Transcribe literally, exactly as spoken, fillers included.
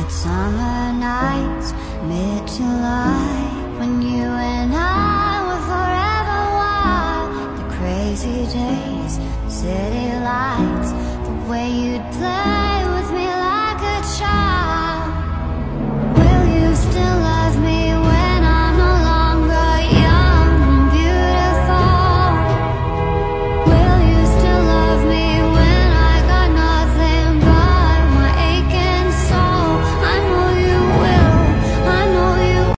Summer nights, mid-July, when you and I were forever wild. The crazy days, city lights, the way you'd play